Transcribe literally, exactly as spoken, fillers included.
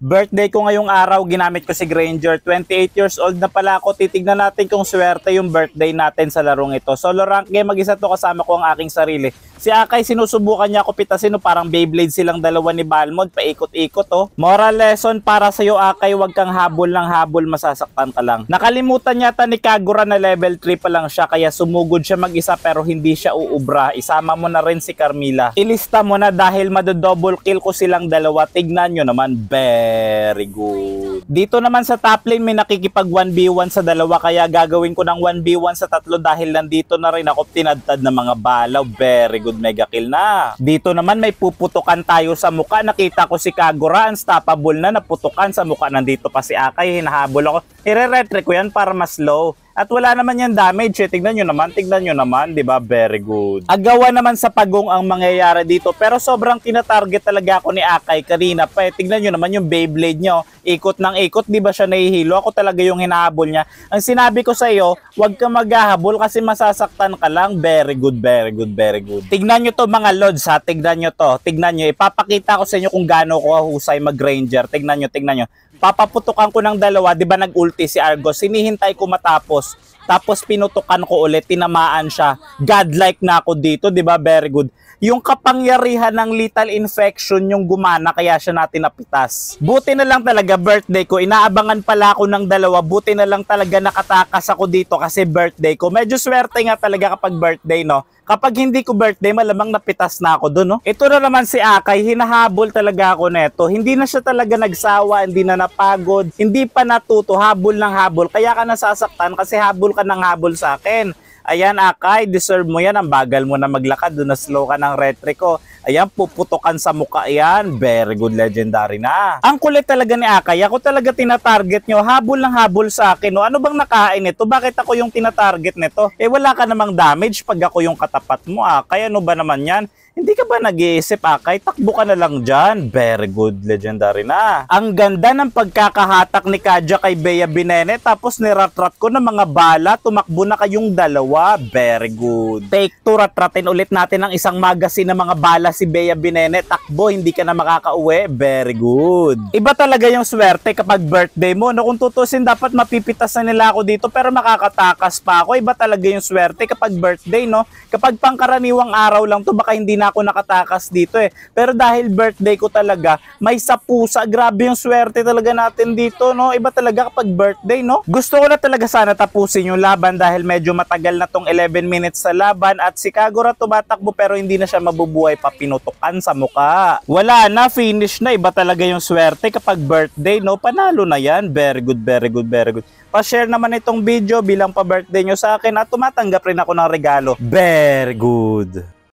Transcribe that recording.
Birthday ko ngayong araw, ginamit ko si Granger. twenty-eight years old na pala ako. Titignan natin kung swerte yung birthday natin sa larong ito. Solo rank game, mag-isa to, kasama ko ang aking sarili. Si Akay, sinusubukan niya ako pitasin, no? Parang Beyblade silang dalawa ni Balmond, paikot-ikot oh. Moral lesson para sa iyo, Akay, wag kang habol ng habol, masasaktan ka lang. Nakalimutan yata ni Kagura na level three pa lang siya, kaya sumugod siya mag-isa pero hindi siya uubra. Isama mo na rin si Carmilla. Ilista mo na dahil madodouble kill ko silang dalawa. Tignan nyo naman, very good. Dito naman sa top lane may nakikipag one v one sa dalawa, kaya gagawin ko ng one v one sa tatlo dahil nandito na rin ako tinadtad ng mga balaw. Very good, mega kill na. Dito naman may puputukan tayo sa muka. Nakita ko si Kagura, unstoppable na, naputukan sa muka. Nandito pa si Akay, hinahabol ako. I-retre ko yan para mas low. At wala naman yan damage eh. Tignan nyo naman, tignan nyo naman, di ba? Very good. Agawan naman sa pagong ang mangyayari dito, pero sobrang tinatarget talaga ako ni Akay kanina pa eh. Tignan nyo naman yung Beyblade nyo. Ikot ng ikot, di ba siya nahihilo? Ako talaga yung hinahabol niya. Ang sinabi ko sa iyo, huwag ka maghahabol kasi masasaktan ka lang. Very good, very good, very good. Tignan nyo to mga lods ha, tignan nyo to. Tignan nyo, ipapakita ko sa inyo kung gaano ko husay mag-Granger. Tignan nyo, tignan nyo. Papaputukan ko ng dalawa, di ba nag-ulti si Argos? Sinihintay ko matapos. Tapos pinutukan ko ulit, tinamaan siya. Godlike na ako dito, di ba? Very good. Yung kapangyarihan ng lethal infection yung gumana, kaya siya natin napitas. Buti na lang talaga birthday ko. Inaabangan pala ako ng dalawa. Buti na lang talaga nakatakas ako dito kasi birthday ko. Medyo swerte nga talaga kapag birthday, no? Kapag hindi ko birthday, malamang napitas na ako doon, no? Ito na naman si Akay, hinahabol talaga ako neto. Hindi na siya talaga nagsawa, hindi na napagod, hindi pa natuto, habol ng habol. Kaya ka nasasaktan kasi habol ka ng habol sa akin. Ayan, Akay, deserve mo yan. Ang bagal mo na maglakad, doon na slow ka ng retry ko. Ayan, puputokan sa mukha yan. Very good, legendary na. Ang kulit talaga ni Akay. Ako talaga tinatarget nyo. Habol ng habol sa akin. No? Ano bang nakain nito? Bakit ako yung tinatarget nito? Eh, wala ka namang damage pag ako yung katapat mo, Akay. Ano ba naman yan? Hindi ka ba nag-iisip, Akay? Takbo ka na lang dyan. Very good, legendary na. Ang ganda ng pagkakahatak ni Kadja kay Bea Binene. Tapos niratrat ko ng mga bala. Tumakbo na kayong dalawa. Very good. Take two, ratratin ulit natin ang isang magazine ng mga bala si Bea Binene. Takbo, hindi ka na makakauwi. Very good. Iba talaga yung swerte kapag birthday mo. No, kung tutusin, dapat mapipitas na nila ako dito pero makakatakas pa ako. Iba talaga yung swerte kapag birthday, no? Kapag pangkaraniwang araw lang to, baka hindi na ako nakatakas dito eh. Pero dahil birthday ko talaga, may sapusa. Grabe yung swerte talaga natin dito, no? Iba talaga kapag birthday, no? Gusto ko na talaga sana tapusin yung laban dahil medyo matagal na tong eleven minutes sa laban at si Kagura tumatakbo pero hindi na siya mabubuhay pa, pinutukan sa muka. Wala na, finish na. Iba talaga yung swerte kapag birthday, no? Panalo na yan. Very good, very good, very good. Pa-share naman itong video bilang pa-birthday nyo sa akin at tumatanggap rin ako ng regalo. Very good.